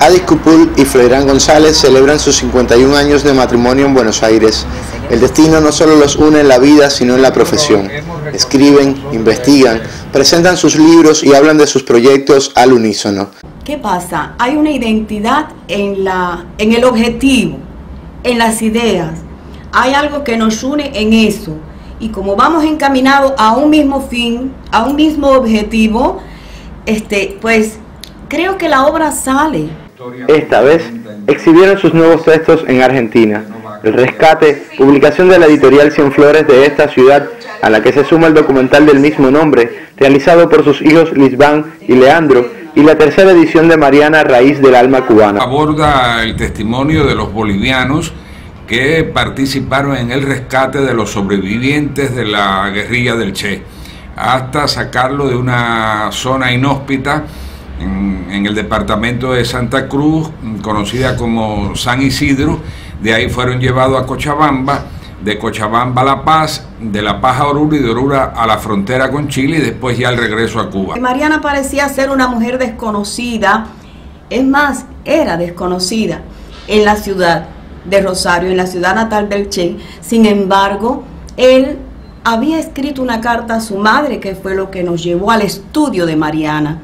Adis Cupul y Floirán González celebran sus 51 años de matrimonio en Buenos Aires. El destino no solo los une en la vida, sino en la profesión. Escriben, investigan, presentan sus libros y hablan de sus proyectos al unísono. ¿Qué pasa? Hay una identidad en el objetivo, en las ideas. Hay algo que nos une en eso. Y como vamos encaminados a un mismo fin, a un mismo objetivo, pues creo que la obra sale. Esta vez exhibieron sus nuevos textos en Argentina. El Rescate, publicación de la editorial Cienflores de esta ciudad, a la que se suma el documental del mismo nombre, realizado por sus hijos Lisbán y Leandro, y la tercera edición de Mariana, Raíz del Alma Cubana. Aborda el testimonio de los bolivianos que participaron en el rescate de los sobrevivientes de la guerrilla del Che, hasta sacarlo de una zona inhóspita en el departamento de Santa Cruz, conocida como San Isidro. De ahí fueron llevados a Cochabamba, de Cochabamba a La Paz, de La Paz a Oruro y de Oruro a la frontera con Chile y después ya el regreso a Cuba. Mariana parecía ser una mujer desconocida, es más, era desconocida en la ciudad de Rosario, en la ciudad natal del Che. Sin embargo, él había escrito una carta a su madre, que fue lo que nos llevó al estudio de Mariana.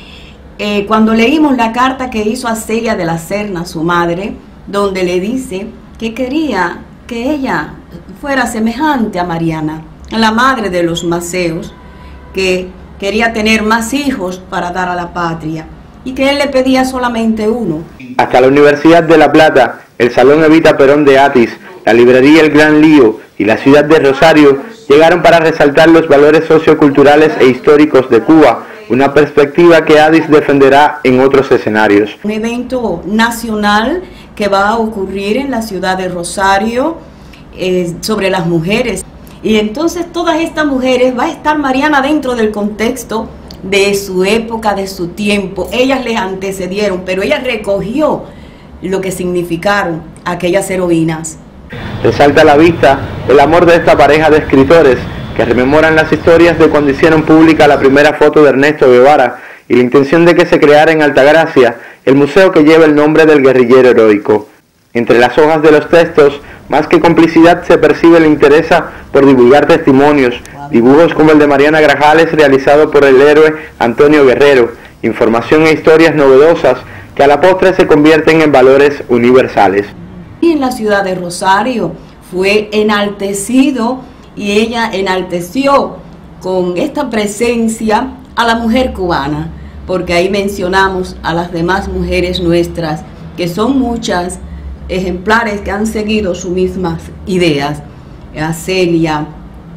Cuando leímos la carta que hizo a Celia de la Serna, su madre, donde le dice que quería que ella fuera semejante a Mariana, la madre de los Maceos, que quería tener más hijos para dar a la patria y que él le pedía solamente uno. Hasta la Universidad de La Plata, el Salón Evita Perón de Atis, la librería El Gran Lío y la ciudad de Rosario llegaron para resaltar los valores socioculturales e históricos de Cuba, una perspectiva que Adis defenderá en otros escenarios. Un evento nacional que va a ocurrir en la ciudad de Rosario sobre las mujeres. Y entonces todas estas mujeres, va a estar Mariana dentro del contexto de su época, de su tiempo. Ellas les antecedieron, pero ella recogió lo que significaron aquellas heroínas. Resalta a la vista el amor de esta pareja de escritores que rememoran las historias de cuando hicieron pública la primera foto de Ernesto Guevara y la intención de que se creara en Altagracia el museo que lleva el nombre del guerrillero heroico. Entre las hojas de los textos, más que complicidad, se percibe el interés por divulgar testimonios, dibujos como el de Mariana Grajales realizado por el héroe Antonio Guerrero, información e historias novedosas que a la postre se convierten en valores universales. Y en la ciudad de Rosario fue enaltecido y ella enalteció con esta presencia a la mujer cubana, porque ahí mencionamos a las demás mujeres nuestras, que son muchas, ejemplares que han seguido sus mismas ideas, a Celia,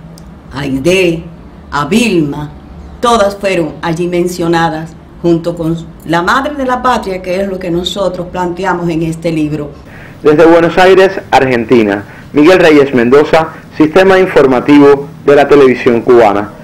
a Aide, a Vilma, todas fueron allí mencionadas, junto con la madre de la patria, que es lo que nosotros planteamos en este libro. Desde Buenos Aires, Argentina, Miguel Reyes Mendoza, Sistema Informativo de la Televisión Cubana.